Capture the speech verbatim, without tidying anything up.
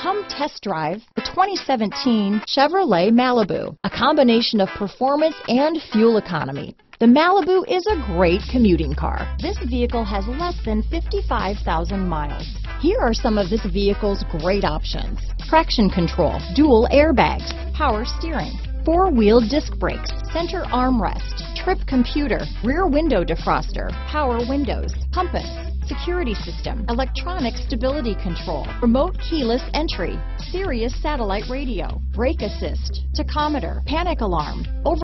Come test drive the twenty seventeen Chevrolet Malibu, a combination of performance and fuel economy. The Malibu is a great commuting car. This vehicle has less than fifty-five thousand miles. Here are some of this vehicle's great options: traction control, dual airbags, power steering, four-wheel disc brakes, center armrest, trip computer, rear window defroster, power windows, compass, security system, electronic stability control, remote keyless entry, Sirius satellite radio, brake assist, tachometer, panic alarm, over